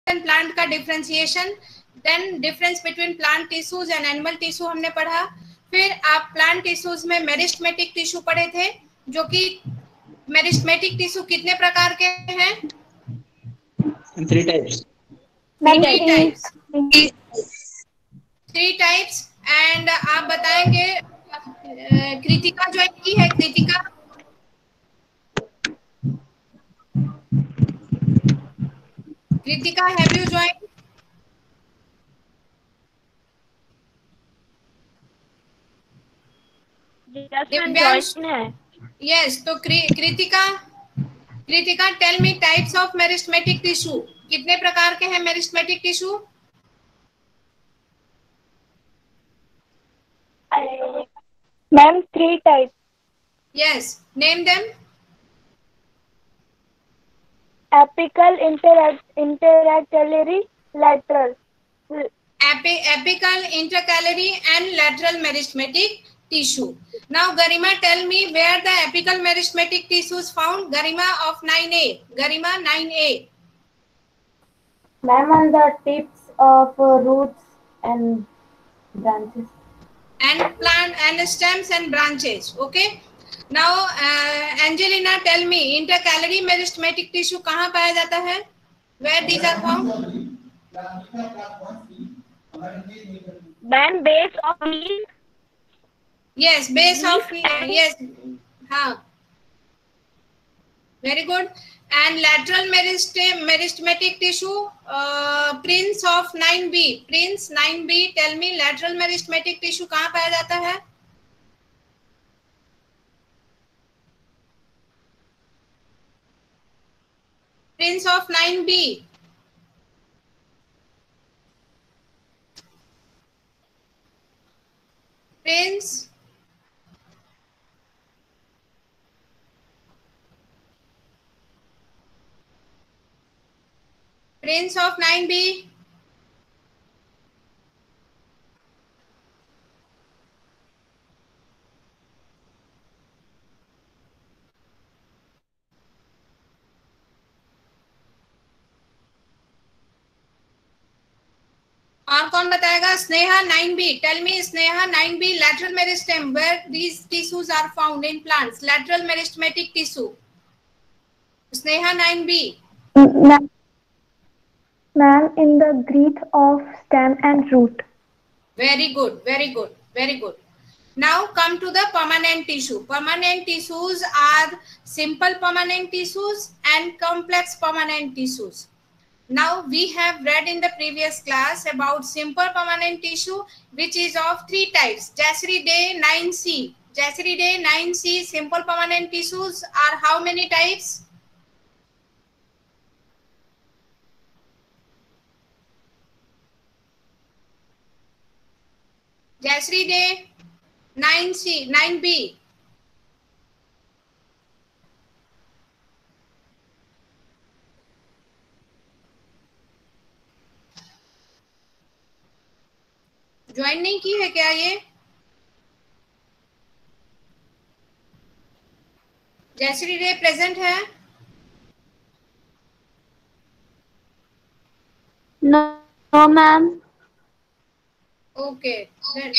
And plant का differentiation, then difference between plant tissues and animal tissue हमने पढ़ा। फिर आप प्लांट टिश्यूज में मेरिस्टेमेटिक टिश्यू पढ़े थे, जो कि मेरिस्टेमेटिक टिश्यू कितने प्रकार के हैं? 3 types. Three types. एंड आप बताएंगे कृतिका ज्वाइन की है? Kritika, Kritika have you join? Divyansh है। यस, तो Kritika, Kritika tell me types of meristematic tissue, कितने प्रकार के हैं meristematic tissue? Ma'am 3 type. Yes, name them. Apical, intercalary, lateral. Apical, intercalary and lateral meristematic tissue. Now Garima, tell me where the apical meristematic tissue is found. Garima of 9A. Garima 9A. Ma'am, on the tips of roots and branches. And plant and stems and branches. Okay. Now Angelina, tell me intercalary meristematic tissue कहाँ पाया जाता है? Where these are found? Ma'am, base of leaf. Yes, base of yes, हाँ, very good. And lateral meristematic tissue, Prince of 9B. Prince 9B, tell me lateral meristematic tissue कहाँ पाया जाता है? Prince of 9B. Prince. Prince of 9B. और कौन बताएगा? Sneha 9B. Tell me Sneha 9B lateral meristem, where these tissues are found in plants. Lateral meristematic tissue. Sneha 9B. Ma'am, in the sheath of stem and root. Very good, very good, very good. Now come to the permanent tissue. Permanent tissues are simple permanent tissues and complex permanent tissues. Now we have read in the previous class about simple permanent tissue, which is of 3 types. Jasridae 9C. Jasridae 9C simple permanent tissues are how many types? Jasridae 9C, 9B. Join नहीं की है क्या ये? Jayashree present है? No, ma'am. Okay. Then.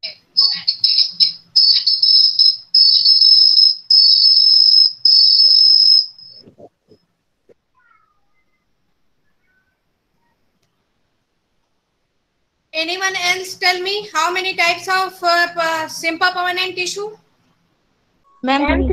Anyone else tell me how many types of simple permanent tissue? Ma'am, 3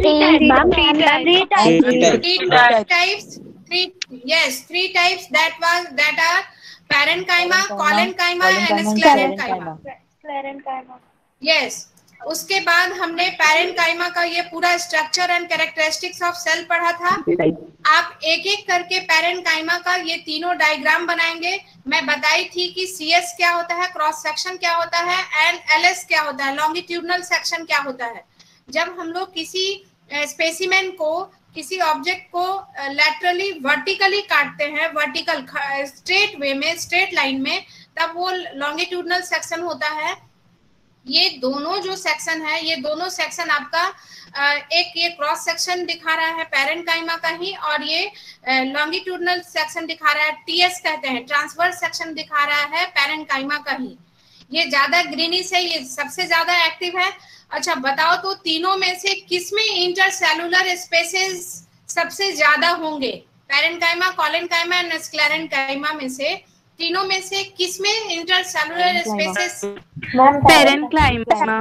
types. Yes, 3 types that are parenchyma, collenchyma and sclerenchyma. Yes. उसके बाद हमने parenchyma का ये पूरा structure and characteristics of cell पढ़ा था। आप एक एक करके पैरेनकाइमा का ये तीनों डायग्राम बनाएंगे। मैं बताई थी कि सीएस क्या होता है, क्रॉस सेक्शन क्या होता है एंड एलएस क्या होता है, लॉन्गिट्यूडनल सेक्शन क्या होता है। जब हम लोग किसी स्पेसिमेन को, किसी ऑब्जेक्ट को लैटरली वर्टिकली काटते हैं, वर्टिकल स्ट्रेट वे में, स्ट्रेट लाइन में, तब वो लॉन्गिट्यूडनल सेक्शन होता है। ये दोनों जो सेक्शन है, ये दोनों सेक्शन आपका एक ये क्रॉस सेक्शन दिखा रहा है पैरेन्काइमा का ही, और ये लॉन्गिट्यूडनल सेक्शन दिखा रहा है, टीएस कहते हैं, ट्रांसवर्स सेक्शन दिखा रहा है पैरेन्काइमा का ही। ये ज्यादा ग्रीनिश है, ये सबसे ज्यादा एक्टिव है। अच्छा बताओ तो तीनों में से किसमें इंटरसेलुलर स्पेसेस सबसे ज्यादा होंगे? पैरेन्काइमा, कोलेनकाइमा एंड स्क्लेरेन्काइमा में से तीनों में से किसमें intercellular spaces? Parenchyma.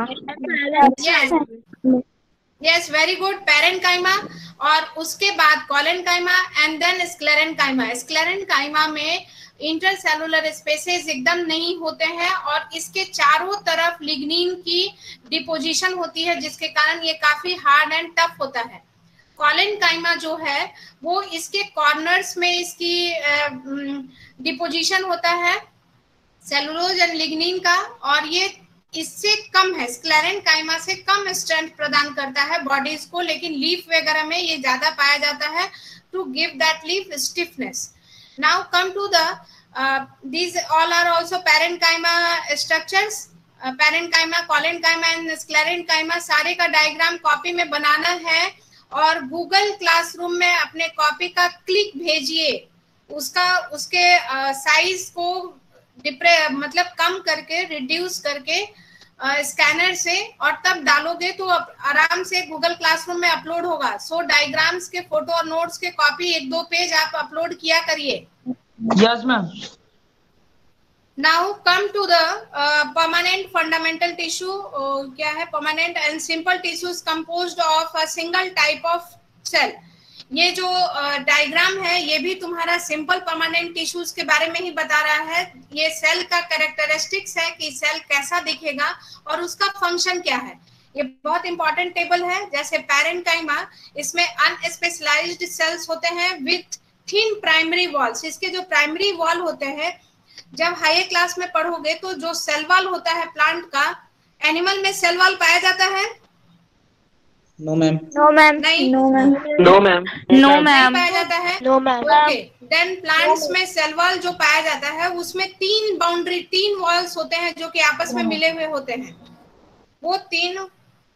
Yes, very good, parenchyma, और उसके बाद collenchyma and then sclerenchyma. Sclerenchyma में इंटरसेलुलर स्पेसेस एकदम नहीं होते हैं और इसके चारों तरफ लिग्निन की डिपोजिशन होती है, जिसके कारण ये काफी हार्ड एंड टफ होता है। कोलेनकाइमा जो है वो इसके कॉर्नर्स में इसकी डिपोजिशन होता है सेलुलोज एंड लिग्निन का, और ये इससे कम है, स्क्लेरेन्काइमा से कम स्ट्रेंथ प्रदान करता है बॉडीज को, लेकिन लीफ वगैरह में ये ज्यादा पाया जाता है to give that leaf stiffness. Now come to the these all are also parenchyma structures. Parenchyma, collenchyma and sclerenchyma सारे का डायग्राम कॉपी में बनाना है और गूगल क्लासरूम में अपने कॉपी का क्लिक भेजिए, उसके साइज को मतलब कम करके, रिड्यूस करके स्कैनर से, और तब डालोगे तो आराम से गूगल क्लासरूम में अपलोड होगा। सो डायग्राम्स के फोटो और नोट्स के कॉपी 1-2 पेज आप अपलोड किया करिए। Yes ma'am. Now come to the permanent fundamental tissue. क्या है permanent and simple tissues composed of a single type of cell. ये जो डायग्राम है ये भी तुम्हारा सिंपल परमानेंट टिश्यूज के बारे में ही बता रहा है। ये सेल का कैरेक्टरिस्टिक्स है कि सेल कैसा दिखेगा और उसका फंक्शन क्या है। ये बहुत इंपॉर्टेंट टेबल है। जैसे पैरेन्काइमा, इसमें अनस्पेशलाइज्ड सेल्स होते हैं विथ थिन प्राइमरी वॉल्स। इसके जो प्राइमरी वॉल होते हैं, जब हायर क्लास में पढ़ोगे तो जो सेल वॉल होता है प्लांट का, एनिमल में सेल वॉल पाया जाता है? No ma'am. No ma'am. नहीं, no ma'am. No ma'am. No ma'am. पाया जाता है? No ma'am. Okay, then plants में सेल वॉल जो पाया जाता है उसमें 3 वॉल्स होते हैं जो कि आपस में मिले हुए होते हैं। वो 3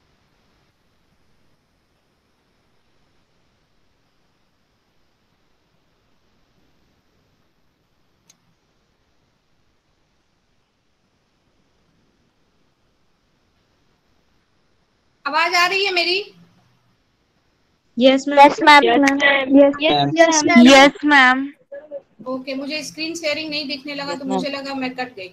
आवाज आ रही है मेरी? Yes ma'am. Yes ma'am. Yes ma'am. Okay, मुझे स्क्रीन शेयरिंग नहीं दिखने लगा तो मुझे लगा मैं कट गई।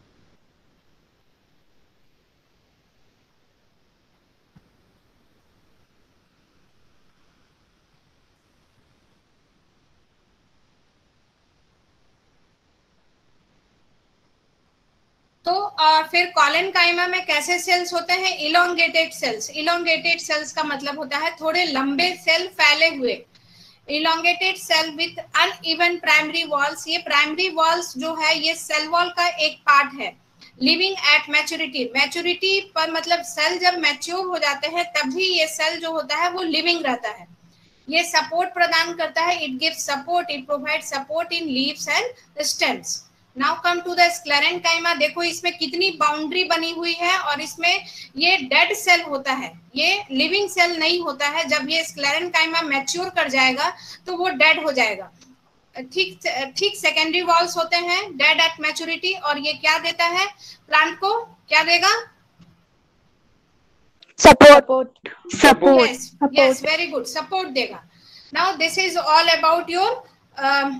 तो फिर कोलेनकाइमा में कैसे सेल्स होते हैं? Elongated sales. इलोंगेटेड सेल्स का मतलब होता है थोड़े लंबे सेल फैले हुए। Elongated cell with uneven primary walls. ये प्राइमरी वॉल्स जो है ये सेल वॉल का एक पार्ट है। Living at maturity. मैच्योरिटी पर मतलब सेल जब मैच्योर हो जाते हैं तभी ये सेल जो होता है वो लिविंग रहता है। ये सपोर्ट प्रदान करता है। It gives support, it provide support in leaves and stems. Now come to the sclerenchyma. देखो इसमें कितनी बाउंड्री बनी हुई है और इसमें ये डेड सेल होता है, ये लिविंग सेल नहीं होता है। जब ये स्क्लेरेन्काइमा मैच्योर कर जाएगा तो वो डेड हो जाएगा। ठीक सेकेंडरी वॉल्स होते हैं डेड एट मैच्योरिटी, और ये क्या देता है प्लांट को? क्या देगा? Support. Support. Yes, very good, support देगा। Now this is all about your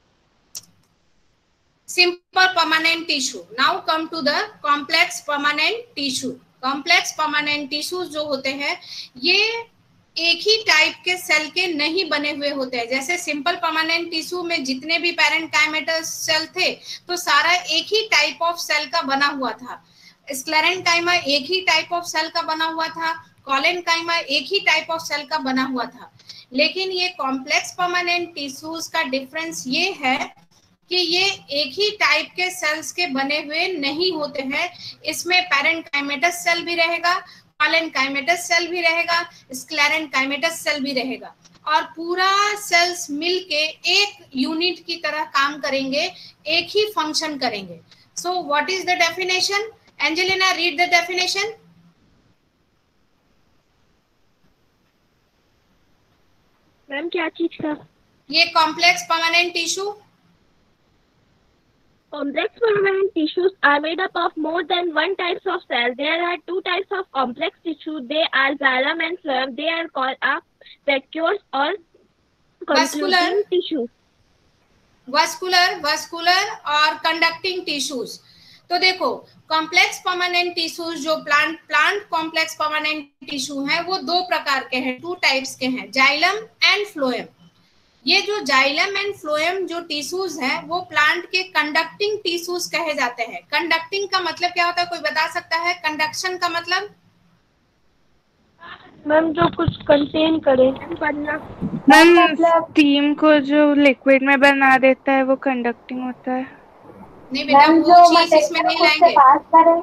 simple permanent tissue. Now come to the complex permanent tissue. Complex permanent tissues जो होते हैं ये एक ही टाइप के सेल के नहीं बने हुए होते हैं। जैसे सिंपल परमानेंट टिश्यू में जितने भी पैरेन्काइमेटस सेल थे तो सारा एक ही टाइप ऑफ सेल का बना हुआ था। स्क्लेरेन्काइमा एक ही टाइप ऑफ सेल का बना हुआ था। कोलेनकाइमा एक ही टाइप ऑफ सेल का बना हुआ था। लेकिन ये कॉम्प्लेक्स परमानेंट टिश्यूज का डिफरेंस ये है कि ये एक ही टाइप के सेल्स के बने हुए नहीं होते हैं। इसमें पैरेन्काइमेटस सेल भी रहेगा, कोलेनकाइमेटस सेल भी रहेगा, स्क्लेरेन्काइमेटस सेल भी रहेगा, और पूरा सेल्स मिलके एक यूनिट की तरह काम करेंगे, एक ही फंक्शन करेंगे। So what is the definition? Angelina, read the definition. Ma'am क्या चीज का? ये complex permanent tissue. Complex permanent tissues are made up of more than one types of cell. There are two types of complex tissue. They are xylem and phloem. They are called vacuous or conducting tissue. Vascular और conducting tissues. तो देखो, complex permanent tissues जो plant complex permanent tissue हैं वो दो प्रकार के हैं, टू टाइप्स के हैं, जाइलम एंड फ्लोएम। ये जो जाइलम एंड फ्लोएम जो टिश्यूज हैं वो प्लांट के कंडक्टिंग टिश्यूज कहे जाते हैं। कंडक्टिंग का मतलब क्या होता है, कोई बता सकता है? कंडक्शन का मतलब? मैम जो कुछ कंटेन करे। मैम स्टीम को जो लिक्विड में बना देता है वो कंडक्टिंग होता है। नहीं बेटा, वो चीज इसमें नहीं लाएंगे।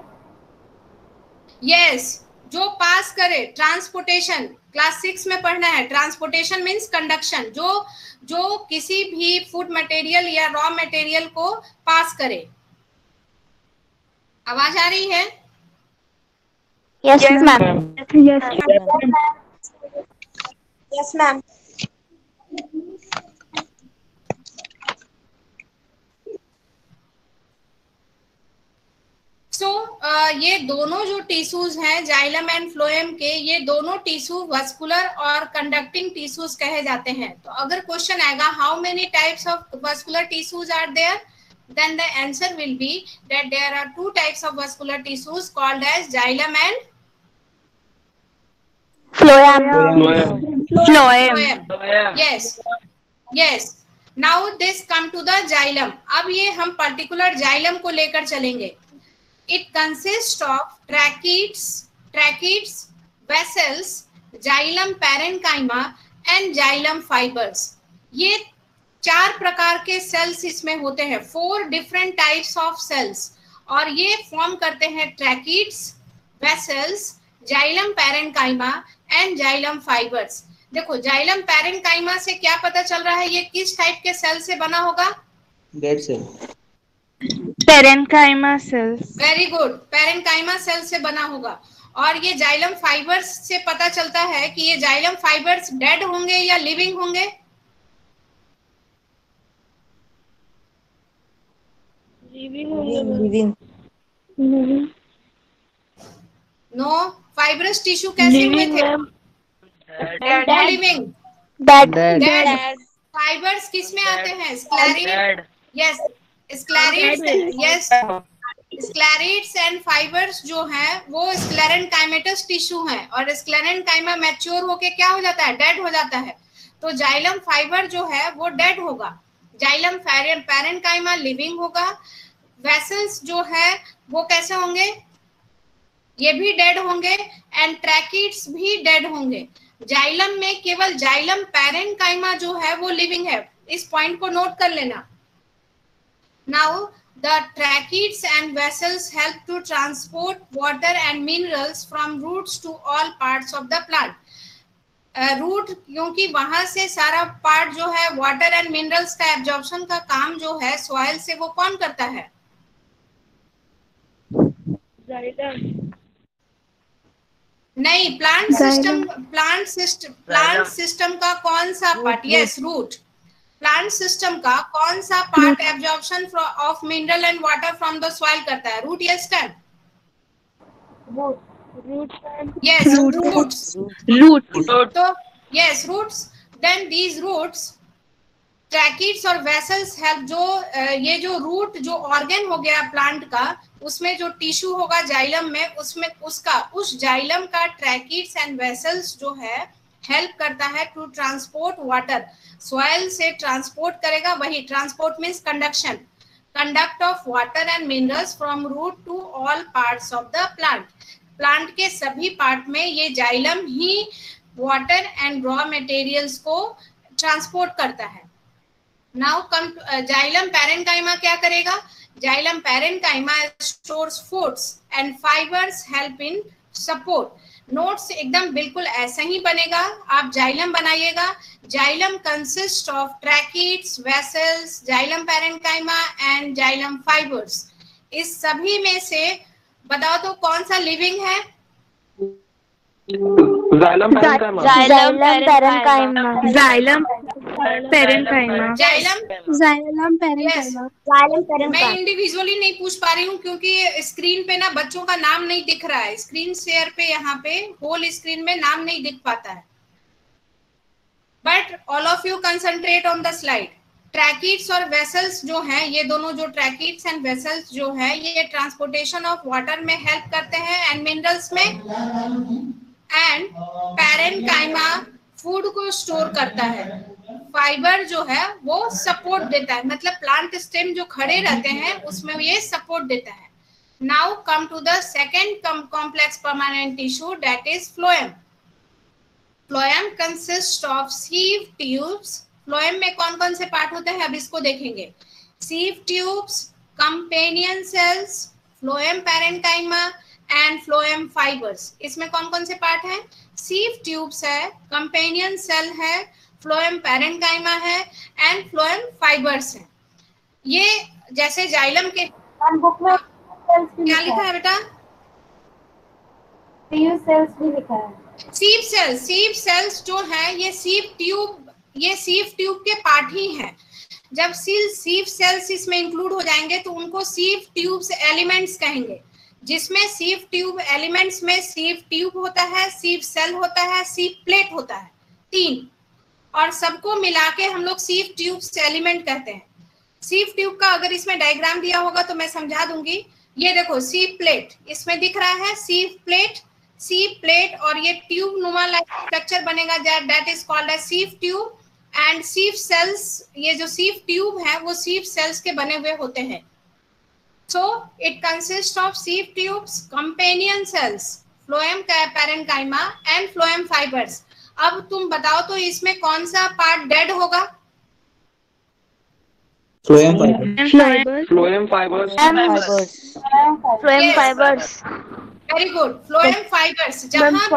यस, जो पास करे, ट्रांसपोर्टेशन, क्लास 6 में पढ़ना है। ट्रांसपोर्टेशन मींस कंडक्शन, जो किसी भी फूड मटेरियल या रॉ मटेरियल को पास करे। आवाज आ रही है? Yes ma'am. Yes ma'am. ये दोनों जो टिश्यूज हैं जाइलम एंड फ्लोएम के, ये दोनों टिश्यू वस्कुलर और कंडक्टिंग टिश्यूज कहे जाते हैं। तो अगर क्वेश्चन आएगा how many types of vascular tissues are there, then the answer will be that there are two types of vascular tissues called as xylem and phloem. Yes. Now this come to the xylem. अब ये हम particular xylem को लेकर चलेंगे। It consists of tracheids, vessels, xylem parenchyma and xylem fibers. ये 4 प्रकार के sales इसमें होते हैं, 4 डिफरेंट टाइप्स ऑफ सेल्स, और ये फॉर्म करते हैं tracheids, vessels, xylem parenchyma and xylem fibres. देखो, जाइलम पैरेन्काइमा से क्या पता चल रहा है, ये किस टाइप के सेल से बना होगा? Dead cell. Parenchyma cells. Very good, parenchyma cell से बना होगा। और ये जाइलम फाइबर्स से पता चलता है कि ये जाइलम फाइबर्स डेड होंगे या लिविंग होंगे? लिविंग। नो, फाइब्रस टिश्यू कैसे हुए थे? लिविंग। डेड। फाइबर्स किस में आते हैं? Sclereid. Yes, sclereids. Yes, sclereids and fibres जो हैं वो स्क्लेरेन्काइमेटस टिश्यू हैं, और स्क्लेरेन्काइमा मैच्योर होके क्या हो जाता है? डेड हो जाता है। तो जाइलम फाइबर जो है वो डेड होगा, जाइलम पैरेन्काइमा लिविंग होगा, वेसल्स जो है वो कैसे होंगे? ये भी डेड होंगे, एंड ट्रैकीड्स भी डेड होंगे। जाइलम में केवल जाइलम पैरेन्काइमा जो है वो लिविंग है, इस पॉइंट को नोट कर लेना। Now the tracheids and vessels help to transport water and minerals from roots to all parts of the plant. Root, क्योंकि वहां से सारा पार्ट जो है वाटर एंड मिनरल्स का एब्जॉर्प्शन का काम जो है सॉइल से वो कौन करता है? नहीं, प्लांट सिस्टम का कौन सा part? Yes, root. Plant system का कौन सा part absorption of mineral and water from the soil करता है? रूट या स्टेम? Yes, roots. तो yes, roots. Then these roots, tracheids और vessels help, जो ये जो रूट जो ऑर्गन हो गया प्लांट का, उसमें जो टिश्यू होगा जाइलम में, उसमें उस जाइलम का ट्रैकीड्स एंड वेसल्स जो है हेल्प करता है टू ट्रांसपोर्ट वाटर, सॉइल से ट्रांसपोर्ट करेगा, वही transport means conduction, conduct of water and minerals from root to all parts of the plant. Plant के सभी पार्ट में ये जाइलम ही वाटर एंड रॉ मटेरियल्स को ट्रांसपोर्ट करता है। नाउ कम, जाइलम पैरेन्काइमा क्या करेगा? Xylem parenchyma stores foods and fibres help in support. Notes एकदम बिल्कुल ऐसा ही बनेगा, आप जाइलम बनाइएगा। Xylem consist of tracheids, vessels, xylem parenchyma and xylem fibres. इस सभी में से बताओ तो कौन सा लिविंग है? Xylem parenchyma. Xylem parenchyma. Xylem xylem xylem yes. Parenchyma. मैं इंडिविजुअली नहीं पूछ पा रही हूँ क्योंकि स्क्रीन पे ना बच्चों का नाम नहीं दिख रहा है। स्क्रीन शेयर पे यहाँ पे होल स्क्रीन में नाम नहीं दिख पाता है। But all of you concentrate on the slide. Tracheids और वेसल्स जो हैं, ये दोनों जो ट्रैकिड्स एंड वेसल्स जो है, ये ट्रांसपोर्टेशन ऑफ वाटर में हेल्प करते हैं एंड मिनरल्स में। एंड पैरेन्काइमा फूड को स्टोर करता है। फाइबर जो है वो सपोर्ट देता है, मतलब प्लांट स्टेम जो खड़े रहते हैं उसमें ये सपोर्ट देता है। Now come to the second complex permanent tissue, that is phloem. Phloem consist of sieve tubes. Phloem में कौन कौन से पार्ट होते हैं अब इसको देखेंगे। Sieve tubes, companion cells, phloem parenchyma and phloem fibres. इसमें कौन कौन से पार्ट हैं? सीव ट्यूब्स है, कंपेनियन सेल है, फ्लोएम पैरेन्काइमा है एंड फ्लोएम फाइबर्स है। ये जैसे जाइलम के बुक में क्या लिखा है बेटा? सीव सेल्स भी लिखा है। सीव सेल्स जो है ये सीव ट्यूब के पार्ट ही हैं। जब सीव सेल्स इसमें इंक्लूड हो जाएंगे तो उनको सीव ट्यूब्स एलिमेंट्स कहेंगे, जिसमें सीव ट्यूब एलिमेंट्स में सीव ट्यूब होता है, सीव सेल होता है, सीव प्लेट होता है, 3, और सबको मिला के हम लोग सीव ट्यूब्स एलिमेंट कहते हैं। सीव ट्यूब का अगर इसमें डायग्राम दिया होगा तो मैं समझा दूंगी। ये देखो सीव प्लेट इसमें दिख रहा है, सीव प्लेट और ये ट्यूब नुमा लाइक स्ट्रक्चर बनेगा, that is called as sieve tube. And sieve cells, ये जो सीव ट्यूब है वो सीव सेल्स के बने हुए होते हैं। So it consists of sieve tubes, companion cells, phloem parenchyma and phloem fibers. अब तुम बताओ तो इसमें कौन सा पार्ट डेड होगा? Phloem fibre. Phloem fibres. Phloem fibres. Very good, phloem fibres.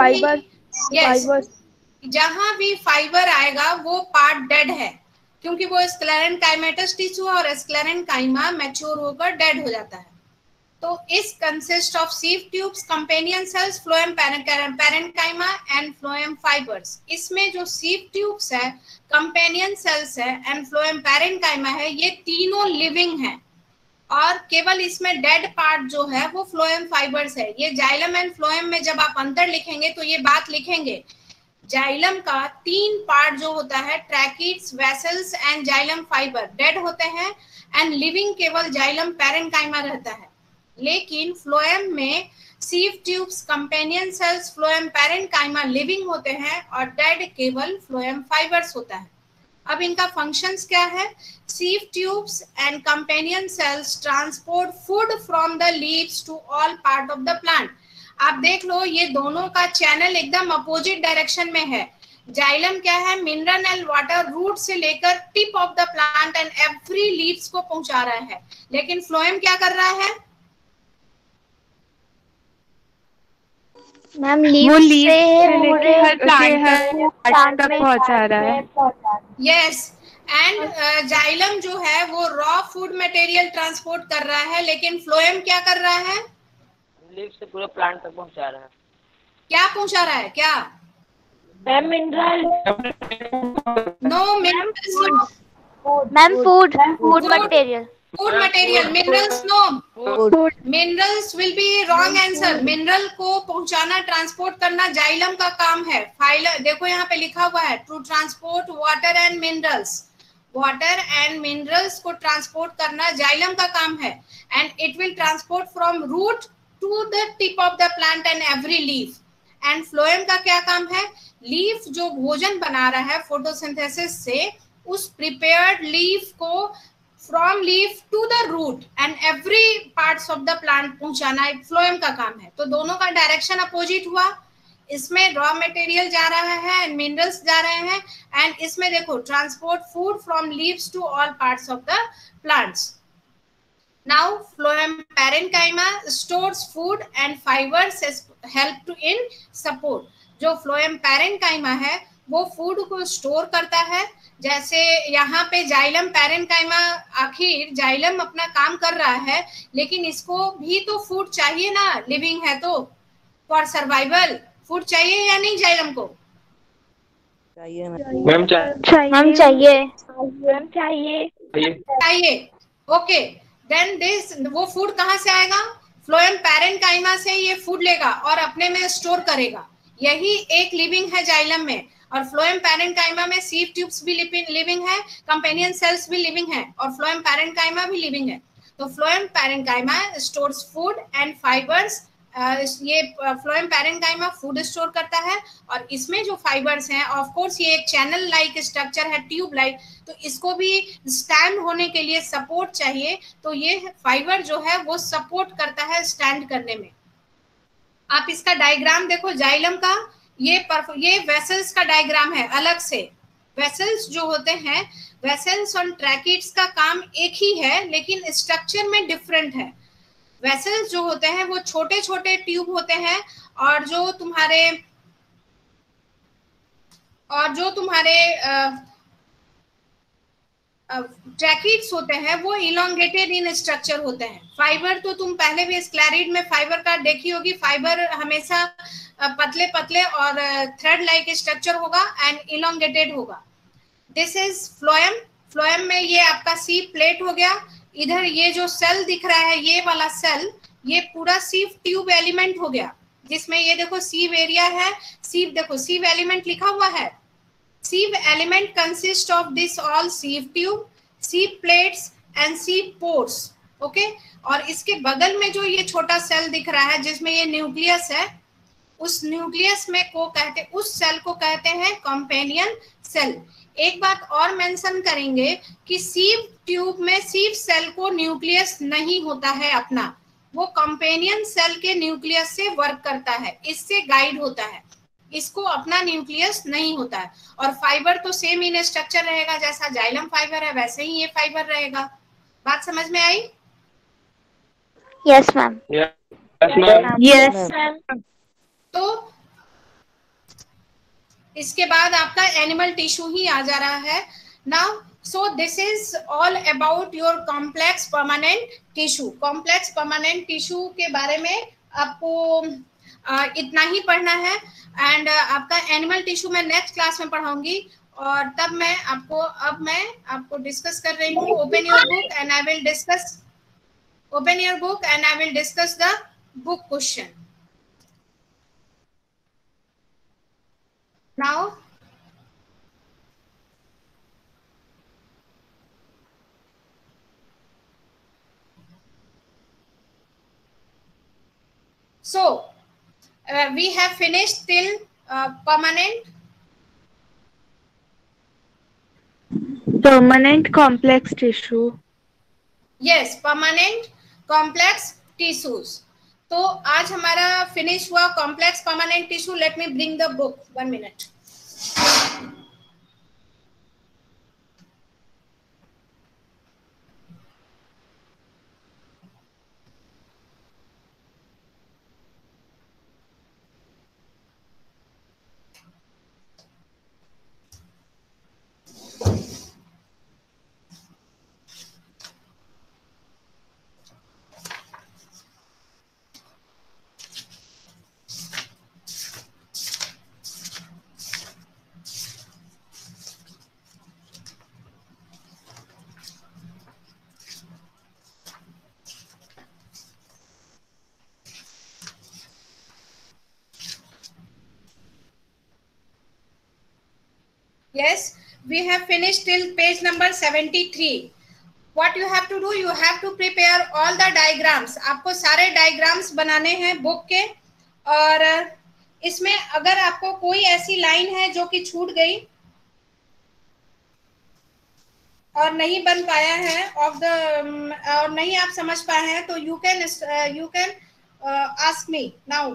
जहां भी फाइबर आएगा वो पार्ट डेड है, क्योंकि वो स्क्लेरेन्काइमेटस टिश्यू और स्क्लेरेन्काइमा मैच्योर होकर डेड हो जाता है। तो इस consist of sieve tubes, companion cells, phloem parenchyma and phloem fibres. इसमें जो सीव ट्यूब्स है, कंपेनियन सेल्स है एंड फ्लोएम पैरेन्काइमा है, ये तीनों लिविंग हैं और केवल इसमें डेड पार्ट जो है वो फ्लोएम फाइबर्स है। ये जाइलम एंड फ्लोएम में जब आप अंतर लिखेंगे तो ये बात लिखेंगे, जाइलम का 3 पार्ट जो होता है, tracheids, vessels and xylem fibre, dead होते हैं एंड लिविंग केवल जाइलम पैरेन्काइमा रहता है। लेकिन फ्लोएम में sieve tubes, companion cells, phloem parenchyma living होते हैं और डेड केवल फ्लोएम फाइबर्स होता है। अब इनका फंक्शंस क्या है? Sieve tubes and companion cells transport food from the leaves to all part of the plant. आप देख लो ये दोनों का चैनल एकदम अपोजिट डायरेक्शन में है। जाइलम क्या है? मिनरल एंड वाटर रूट से लेकर tip of the plant and every leaves को पहुंचा रहा है, लेकिन फ्लोएम क्या कर रहा है? मैम लीव से पूरे हर प्लांट तक पहुंचा रहा है। यस, एंड जाइलम जो है वो रॉ फूड मटेरियल ट्रांसपोर्ट कर रहा है, लेकिन फ्लोएम क्या कर रहा है? लीफ से पूरे प्लांट तक पहुंचा रहा है। क्या पहुंचा रहा है? क्या? Mineral. No minerals. Ma'am food material. Food material, minerals no. Minerals will be wrong answer. Mineral को पहुंचाना, ट्रांसपोर्ट करना जाइलम का काम है। फाइलर देखो यहाँ पे लिखा हुआ है, to transport water and minerals. Water and minerals को ट्रांसपोर्ट करना जाइलम का काम है and it will transport from root to the tip of the plant and every leaf. And phloem का क्या काम है? लीफ जो भोजन बना रहा है फोटोसिंथेसिस से, उस प्रिपेयर्ड लीफ को from leaf to the root and every parts of the plant पहुंचाना फ्लोएम का काम है। तो दोनों का डायरेक्शन अपोजिट हुआ। इसमें रॉ मटेरियल जा रहा है एंड मिनरल्स जा रहे हैं, एंड इसमें देखो transport food from leaves to all parts of the plants. Now phloem parenchyma stores food and fibers help to in support. जो phloem parenchyma है वो फूड को स्टोर करता है जैसे यहाँ पे जाइलम पैरेन्काइमा, आखिर जाइलम अपना काम कर रहा है, लेकिन इसको भी तो फूड चाहिए ना, लिविंग है तो, फॉर सर्वाइवल फूड चाहिए या नहीं जाइलम को? मैम चाहिए। ओके, देन दिस, वो फूड कहाँ से आएगा? फ्लोएम पैरेन्काइमा से ये फूड लेगा और अपने में स्टोर करेगा। यही एक लिविंग है जाइलम में, और फ्लोएम पैरेन्काइमा में सीव ट्यूब्स भी लिविंग है, कंपेनियन सेल्स भी लिविंग है, और फ्लोएम पैरेन्काइमा भी लिविंग है। तो phloem parenchyma stores food and fibres. ये फ्लोएम पैरेन्काइमा फूड स्टोर करता है, और इसमें जो फाइबर्स हैं, ऑफ कोर्स ये एक चैनल लाइक स्ट्रक्चर है, ट्यूब लाइक, तो इसको भी स्टैंड होने के लिए सपोर्ट चाहिए, तो ये फाइबर जो है वो सपोर्ट करता है स्टैंड करने में। आप इसका डायग्राम देखो जाइलम का, ये वेसल्स का डायग्राम है अलग से। वेसल्स जो होते हैं, वेसल्स और ट्रैकिड्स का काम एक ही है, लेकिन स्ट्रक्चर में डिफरेंट है। वेसल्स जो होते हैं वो छोटे छोटे ट्यूब होते हैं, और जो तुम्हारे ट्रैकिड्स होते हैं वो इलोंगेटेड इन स्ट्रक्चर होते हैं। फाइबर तो तुम पहले भी स्क्लेरिड में फाइबर का देखी होगी, फाइबर हमेशा पतले पतले और थ्रेड लाइक स्ट्रक्चर होगा एंड इलोंगेटेड होगा। This is phloem. फ्लोएम में ये आपका सी प्लेट हो गया। इधर ये जो सेल दिख रहा है, ये वाला सेल, ये पूरा सीव ट्यूब एलिमेंट हो गया, जिसमें ये देखो सीव एरिया है, सीव देखो सीव एलिमेंट लिखा हुआ है। Sieve element consists of this all sieve tube, sieve plates and sieve pores. Okay? और इसके बगल में जो ये छोटा सेल दिख रहा है जिसमें ये न्यूक्लियस है, उस न्यूक्लियस में उस सेल को कहते हैं कंपेनियन सेल। एक बात और मेंशन करेंगे कि सीव ट्यूब में सीव सेल को न्यूक्लियस नहीं होता है अपना, वो कंपेनियन सेल के न्यूक्लियस से वर्क करता है, इससे गाइड होता है, इसको अपना न्यूक्लियस नहीं होता है। और फाइबर तो सेम इन स्ट्रक्चर रहेगा, जैसा जाइलम फाइबर है वैसे ही ये फाइबर रहेगा। बात समझ में आई? Yes ma'am. यस तो इसके बाद आपका एनिमल टिश्यू ही आ जा रहा है। Now so this is all about your complex permanent tissue. Complex permanent tissue के बारे में आपको इतना ही पढ़ना है, एंड आपका एनिमल टिश्यू मैं नेक्स्ट क्लास में पढ़ाऊंगी, और तब मैं आपको डिस्कस कर रही हूँ। Open your book and I will discuss the book question now. So we have finished till permanent complex tissue. Yes, permanent complex tissues. तो आज हमारा फिनिश हुआ complex permanent tissue. Let me bring the book, 1 minute. Yes, we have finished till page number 73. What you have to do, you have to prepare all the diagrams. आपको सारे diagrams बनाने हैं book के, और इसमें अगर आपको कोई ऐसी लाइन है जो कि छूट गई और नहीं बन पाया है और नहीं आप समझ पाए हैं, तो you can ask me now.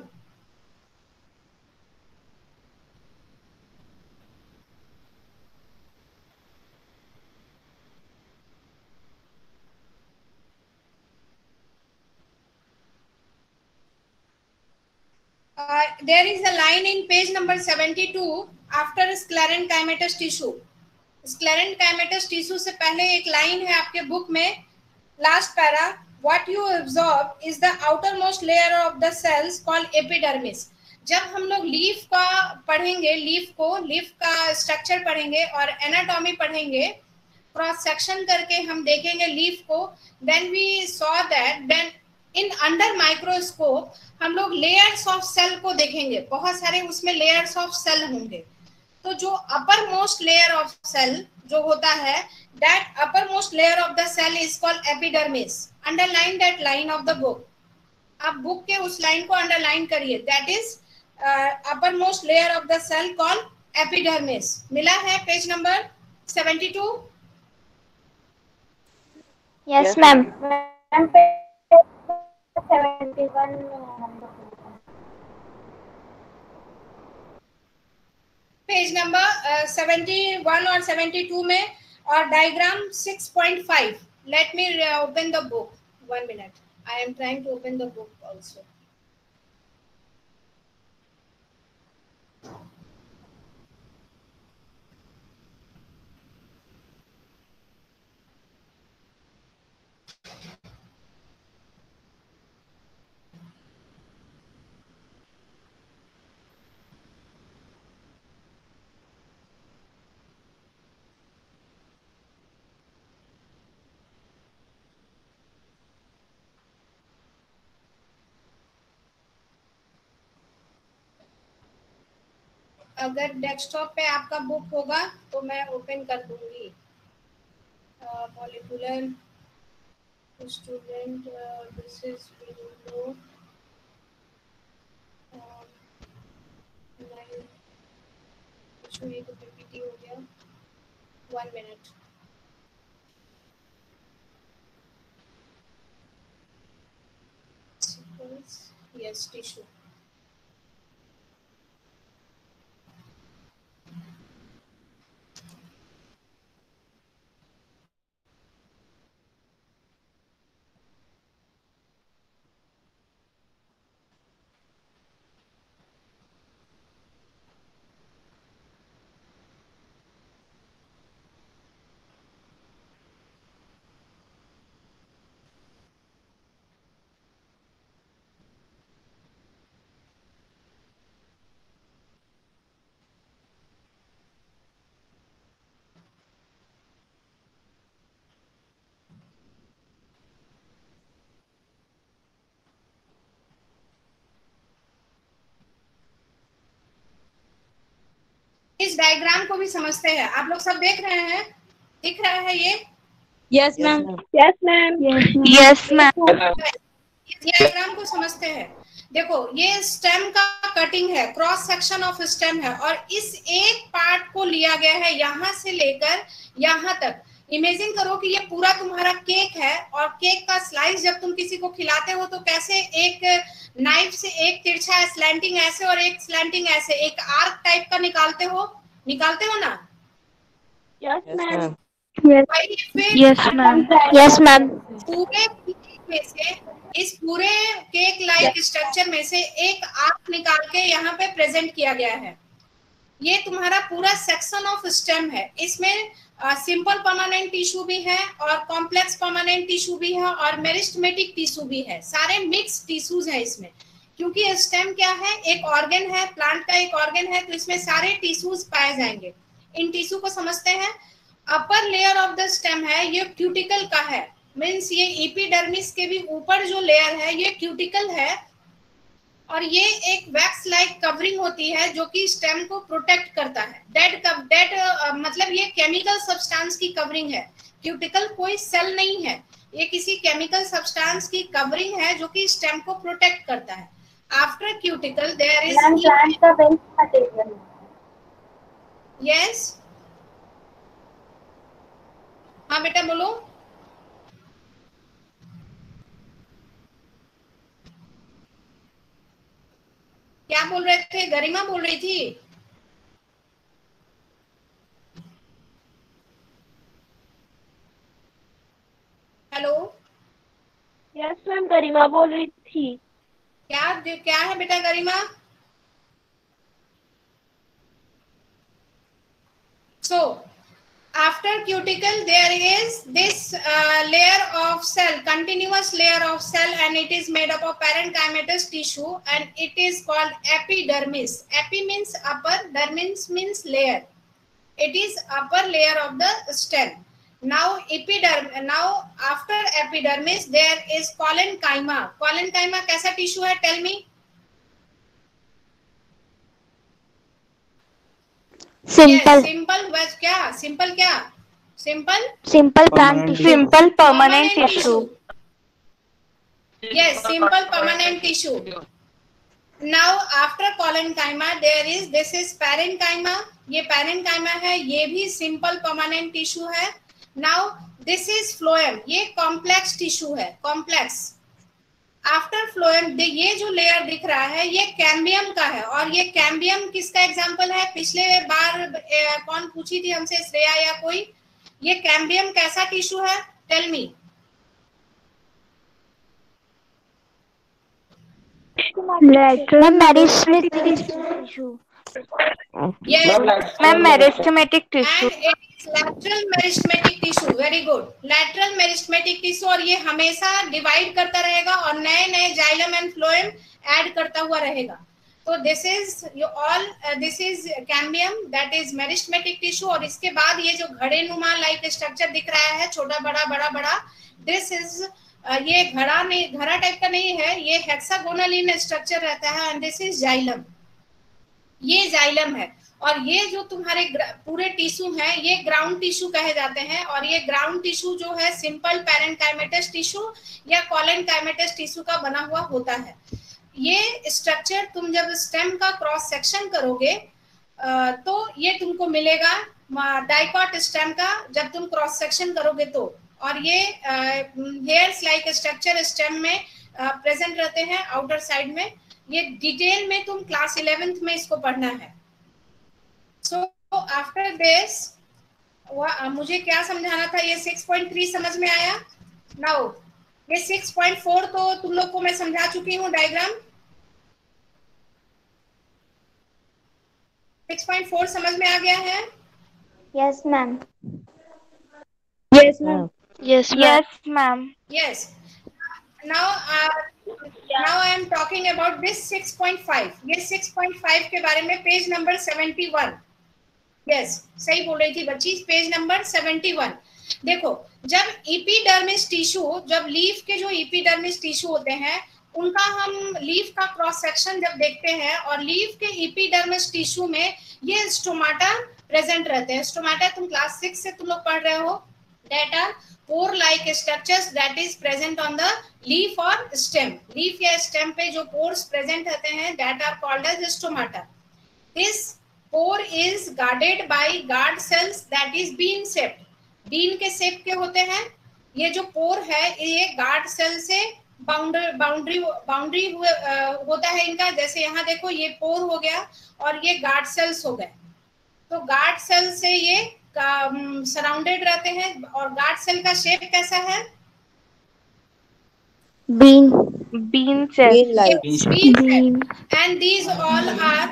There is a line in page number 72 after sclerenchymatous tissue. Sclerenchymatous tissue से पहले एक लाइन है आपके बुक में, last para, what you observe is the outer most layer of the cells called epidermis. जब हम लोग leaf का पढ़ेंगे, लीफ का स्ट्रक्चर पढ़ेंगे और एनाटॉमी पढ़ेंगे, क्रॉस सेक्शन करके हम देखेंगे लीफ को, then we saw that then in under microscope हम लोग लेयर्स ऑफ सेल को देखेंगे, बहुत सारे उसमें लेयर्स ऑफ सेल होंगे। तो जो upper most layer of cell जो होता है, that upper most layer of the cell is called epidermis. Underline that line of the book, आप बुक के उस लाइन को अंडरलाइन करिए, that is upper most layer of the cell called epidermis. मिला है page number 72? Yes, ma'am. Ma'am page 71 में हम लोग पेज नंबर 71 और 72 में, और diagram 6.5। Let me open the book, 1 minute, I am trying to open the book also. अगर desktop पे आपका बुक होगा तो मैं ओपन कर दूंगी। Molecular student, this is window, ये तो पीपीटी हो गया। 1 minute। Yes, tissue. इस डायग्राम को भी समझते हैं, आप लोग सब देख रहे हैं, दिख रहा है ये? Yes, ma'am. Yes, ma'am. Yes, ma'am. इस डायग्राम को समझते हैं। देखो, ये स्टेम का कटिंग है, क्रॉस सेक्शन ऑफ स्टेम है, और इस एक पार्ट को लिया गया है यहाँ से लेकर यहाँ तक। इमेजिन करो कि ये पूरा तुम्हारा केक है, और केक का स्लाइस जब तुम किसी को खिलाते हो तो कैसे एक नाइफ से एक तिरछा स्लैंटिंग ऐसे और एक स्लैंटिंग ऐसे, एक आर्क टाइप का निकालते हो ना? Yes, ma'am. Yes, ma'am. Yes, ma'am. पूरे केक में से, इस पूरे केक लाइक स्ट्रक्चर में से एक आर्क निकाल के यहाँ पे प्रेजेंट किया गया है। ये तुम्हारा पूरा सेक्शन ऑफ स्टेम है। इसमें सिंपल परमानेंट टिश्यू भी है और कॉम्प्लेक्स परमानेंट टिश्यू भी है और मेरिस्टेमेटिक टिश्यू भी है, सारे मिक्स टिश्यूज है इसमें। क्योंकि स्टेम क्या है, एक ऑर्गन है, प्लांट का एक ऑर्गन है, तो इसमें सारे टिश्यूज पाए जाएंगे। इन टिश्यू को समझते हैं। Upper layer of the stem है, ये क्यूटिकल का है, मीन्स ये एपिडर्मिस के भी ऊपर जो लेयर है ये क्यूटिकल है, और ये एक वैक्स लाइक कवरिंग होती है जो कि स्टेम को प्रोटेक्ट करता है। डेड मतलब ये केमिकल सब्सटेंस की कवरिंग है। क्यूटिकल कोई सेल नहीं है, ये किसी केमिकल सब्सटेंस की कवरिंग है जो कि स्टेम को प्रोटेक्ट करता है। After cuticle there is plant का बेस मटेरियल। यस, हाँ बेटा बोलो। क्या बोल रहे थे? गरिमा बोल रही थी। Hello, Yes, ma'am. गरिमा बोल रही थी। क्या है बेटा Garima? So After cuticle there is this layer of cell, continuous layer of cell, and it is made up of parenchymatous tissue, and it is called epidermis. Epi means upper, dermis means layer. It is upper layer of the stem. Now now after epidermis there is collenchyma. Collenchyma कैसा tissue है? Tell me. Simple. Simple बस क्या? Simple क्या? Simple Simple plant tissue. Simple permanent tissue. Yes, simple permanent tissue. Now after collenchyma there is this is parenchyma. ये parenchyma है, ये भी simple permanent tissue है. Now this is phloem. ये complex tissue है, complex. आफ्टर फ्लोएम ये जो layer दिख रहा है ये कैम्बियम का है, और ये कैम्बियम किसका एग्जांपल है? पिछले बार कौन पूछी थी हमसे, श्रेया या कोई? ये कैम्बियम कैसा टिश्यू है? Tell me. Lateral meristematic tissue. Yes, Ma'am, meristematic tissue. and it is lateral meristematic tissue. Very good. Lateral meristematic tissue, और ये हमेशा डिवाइड करता रहेगा और नए नए जाइलम एंड फ्लोएम ऐड करता हुआ रहेगा. तो this is this is cambium, that is meristematic tissue. और इसके बाद ये जो घड़े नुमा लाइक स्ट्रक्चर दिख रहा है, छोटा बड़ा बड़ा बड़ा, दिस इज ये घड़ा टाइप का नहीं है, ये हेक्सागोनल इन स्ट्रक्चर रहता है, एंड दिस इज जाइलम. ये जाइलम है. और ये जो तुम्हारे पूरे टिश्यू हैं ये ग्राउंड टिश्यू कहे जाते हैं. और ये ग्राउंड टिश्यू जो है सिंपल पैरेंकाइमेटस टिश्यू या कॉलेनकाइमेटस टिश्यू का बना हुआ होता है. ये स्ट्रक्चर तुम जब स्टेम का क्रॉस सेक्शन करोगे तो ये तुमको मिलेगा डाइकॉट स्टेम का, जब तुम क्रॉस सेक्शन करोगे तो. और ये हेयर्स लाइक स्ट्रक्चर स्टेम में प्रेजेंट रहते हैं आउटर साइड में. ये डिटेल में तुम क्लास 11th में इसको पढ़ना है. सो आफ्टर दिस मुझे क्या समझाना था, ये 6.3 समझ में आया. नाउ ये 6.4 तो तुम लोग को मैं समझा चुकी हूँ डायग्राम. 6.4 समझ में आ गया है? Yes, ma'am. Yes, ma'am. Yes, ma'am. Yes. Now I am talking about this 6.5. ये 6.5 के बारे में पेज नंबर 71. Yes, सही बोल रही थी बच्ची, पेज नंबर 71. देखो, जब एपिडर्मिस टिश्यू, जब लीफ के जो एपिडर्मिस टिश्यू होते हैं उनका हम लीफ का क्रॉस सेक्शन जब देखते हैं, और लीफ के एपिडर्मिस टिश्यू में ये स्टोमाटा प्रेजेंट रहते हैं. स्टोमाटा तुम क्लास 6 से तुम लोग पढ़ रहे हो. that are pore like structures that is present on the leaf or stem. leaf या stem पे जो pores present रहते हैं that are called as stomata. this pore is guarded by guard cells that is bean shaped. bean के shape के होते हैं. ये जो pore है ये guard cell से बाउंड्री होता है इनका. जैसे यहाँ देखो ये pore हो गया और ये guard cells हो गए. तो guard cell से ये सराउंडेड रहते हैं. और गार्ड सेल का शेप कैसा है? Bean. Bean cell. Bean. And these all are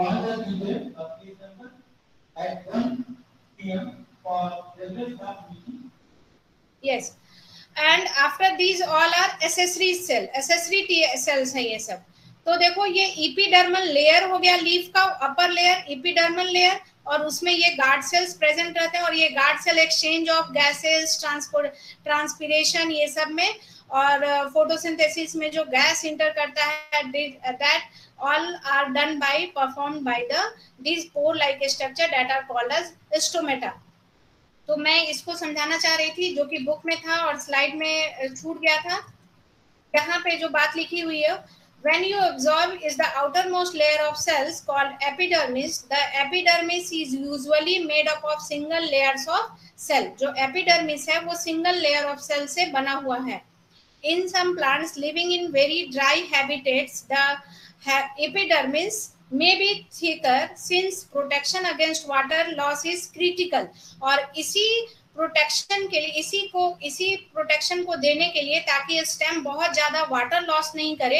yes. And after these all are accessory cell. accessory cells है ये सब. तो देखो ये एपिडर्मल लेयर हो गया लीफ का, अपर लेयर एपिडर्मल लेयर, और उसमें ये गार्ड सेल्स प्रेजेंट रहते हैं. और ये guard cell exchange of gases, transpiration, ये सब में, और फोटोसिंथेसिस में जो गैस इंटर करता है, that all are done by performed by this pore like structure that are called as stomata. तो मैं इसको समझाना चाह रही थी जो कि बुक में था और स्लाइड में छूट गया था. यहाँ पे जो बात लिखी हुई है, when you absorb is the outermost layer of cells called epidermis. The epidermis is usually made up of single layers of cell. जो epidermis है वो single layer of cell से बना हुआ है. In some plants living in very dry habitats, the epidermis may be thicker since protection against water loss is critical. और इसी protection के लिए, इसी प्रोटेक्शन को देने के लिए, ताकि स्टेम बहुत ज्यादा वाटर लॉस नहीं करे,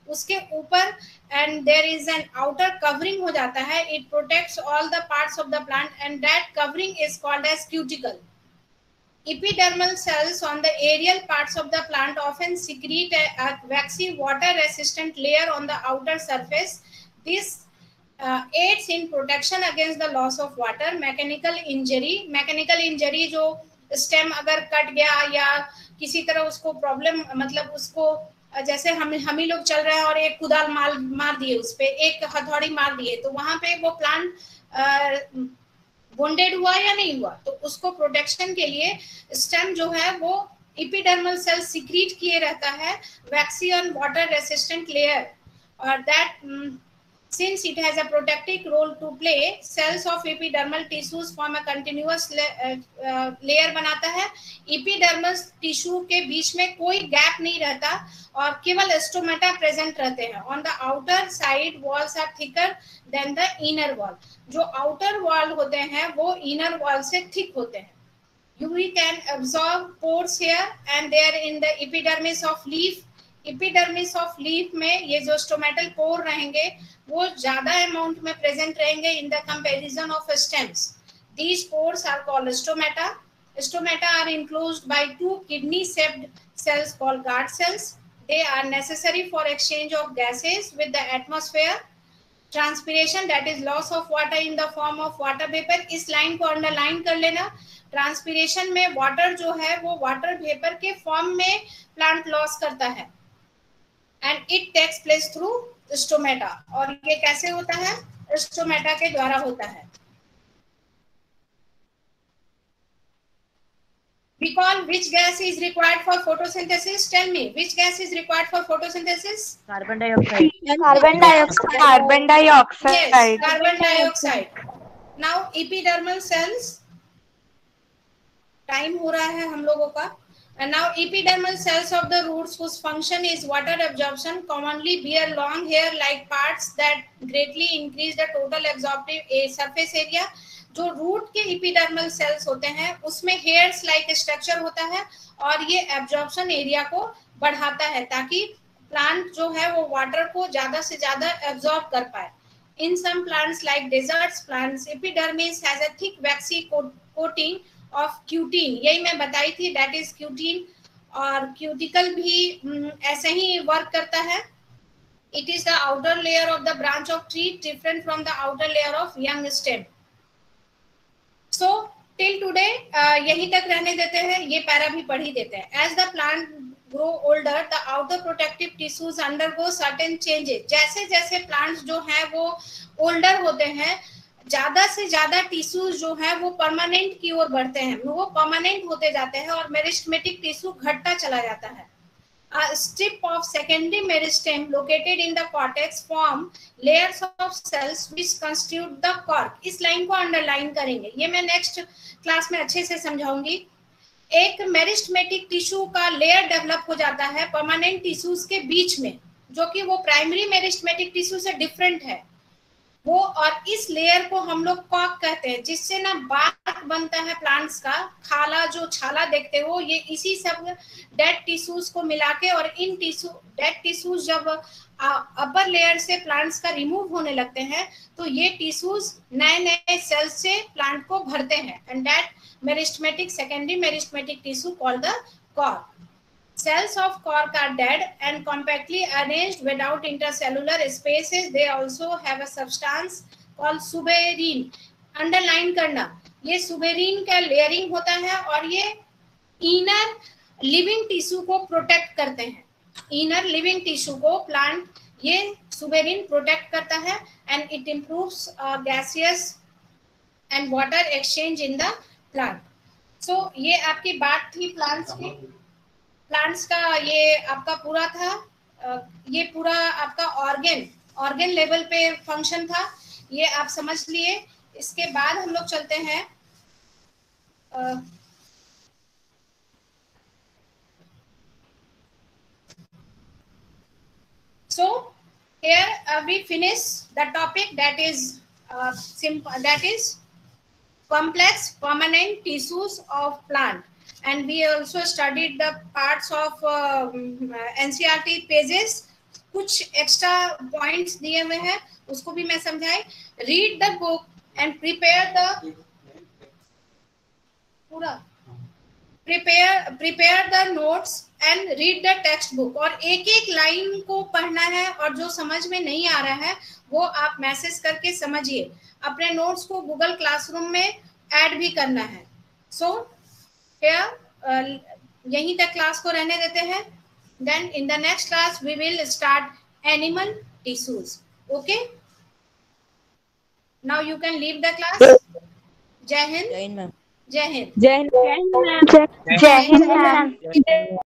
उसके ऊपर and there is an outer covering हो जाता है. It protects all the parts of the plant and that covering is called as cuticle. Epidermal cells on the aerial parts of the plant often secrete a waxy water-resistant layer on the outer surface. This aids in protection against the loss of water. Mechanical injury जो stem अगर cut गया या किसी तरह उसको problem, मतलब उसको जैसे हम ही लोग चल रहे हैं और एक कुदाल मार दिए, उस पे एक हथौड़ी मार दिए, तो वहां पे वो प्लांट वोंडेड हुआ या नहीं हुआ, तो उसको प्रोटेक्शन के लिए स्टेम जो है वो एपिडर्मल सेल सिक्रीट किए रहता है वैक्सी और वाटर रेसिस्टेंट लेयर. और that since it has a protective role to play, cells of epidermal tissues form a continuous layer बनाता है. epidermal tissue के बीच में कोई गैप नहीं रहता और केवल स्टोमेटा प्रेजेंट रहते हैं. On the outer side walls are thicker than the inner wall. जो आउटर वॉल होते हैं वो इनर वॉल से थिक होते हैं. You can absorb pores here and there in the epidermis of leaf. Epidermis of leaf में ये जो स्टोमेटल पोर रहेंगे वो ज्यादा अमाउंट में प्रेजेंट रहेंगे in the comparison of stems. These pores are called stomata. Stomata are enclosed by two kidney shaped cells called guard cells. They are necessary for exchange of gases with the atmosphere. Transpiration, that is loss of water in the form of water vapor. इस line को underline कर लेना. Transpiration में water जो है वो water vapour के form में प्लांट लॉस करता है and it takes place through stomata. और ये कैसे होता है? स्टोमेटा के द्वारा होता है. Recall which gas is required for photosynthesis. Tell me, which gas is required for photosynthesis? Carbon dioxide. Carbon dioxide. Carbon dioxide. Yes, carbon dioxide. Now epidermal cells. Time हो रहा है हम लोगों का. And now epidermal cells of the roots whose function is water absorption commonly bear long hair-like parts that greatly increase the total absorptive surface area. जो root के epidermal cells होते हैं उसमें hairs like structure होता है और ये absorption area को बढ़ाता है ताकि प्लांट जो है वो वाटर को ज्यादा से ज्यादा absorb कर पाए. In some plants like deserts plants, epidermis has a thick waxy coating of cutin. यही मैं बताई थी, दैट इज क्यूटीन. और क्यूटिकल भी ऐसे ही वर्क करता है. It is the outer layer of the branch of tree different from the outer layer of young stem. So till today यहीं तक रहने देते हैं, ये पैरा भी पढ़ ही देते हैं. As the plant grow older the outer protective tissues undergo certain changes. जैसे जैसे प्लांट्स जो हैं वो ओल्डर होते हैं, ज्यादा से ज्यादा टिश्यूज जो है वो परमानेंट की ओर बढ़ते हैं, वो परमानेंट होते जाते हैं और मेरिस्टेमेटिक टिश्यू घटता चला जाता है. A strip of secondary meristem located in the cortex form layers of cells which constitute the cork. इस लाइन को अंडरलाइन करेंगे, ये मैं नेक्स्ट क्लास में अच्छे से समझाऊंगी. एक मेरिस्टेमेटिक टिश्यू का लेयर डेवलप हो जाता है परमानेंट टिश्यूज के बीच में, जो कि वो प्राइमरी मेरिस्टेमेटिक टिश्यू से डिफरेंट है वो. और इस लेयर को हम लोग कॉक कहते हैं, जिससे ना बार्क बनता है प्लांट्स का. खाला जो छाला देखते हो ये इसी सब डेड टिश्यूज को मिला के, और इन डेड टिश्यूज जब अपर लेयर से प्लांट्स का रिमूव होने लगते हैं तो ये टिश्यूज नए नए सेल्स से प्लांट को भरते हैं. And that meristematic secondary meristematic tissue called the cork. Cells of cork are dead and compactly arranged without intercellular spaces. They also have a substance called suberin. Underline करना, ये suberin का layering होता है और ये inner living tissue को protect करते हैं. Inner living tissue को plant ये suberin protect करता है and it improves gaseous and water exchange in the plant. So ये आपकी बात थी plants की. प्लांट्स का ये आपका पूरा था, ये पूरा आपका ऑर्गन लेवल पे फंक्शन था, ये आप समझ लिए. इसके बाद हम लोग चलते हैं so here we finish the topic that is complex permanent tissues of plant. And we also studied the parts of NCERT pages कुछ एक्स्ट्रा पॉइंट्स दिए हुए हैं, उसको भी मैं समझाई। Read the book and prepare the notes and read the text book. और एक एक लाइन को पढ़ना है, और जो समझ में नहीं आ रहा है वो आप मैसेज करके समझिए। अपने नोट्स को गूगल क्लासरूम में ऐड भी करना है। सो यहीं तक क्लास को रहने देते हैं। Then in the next class we will start animal tissues. Okay, now you can leave the class. जय हिंद। जय हिंद मैम। जय हिंद। जय हिंद मैम। जय हिंद मैम।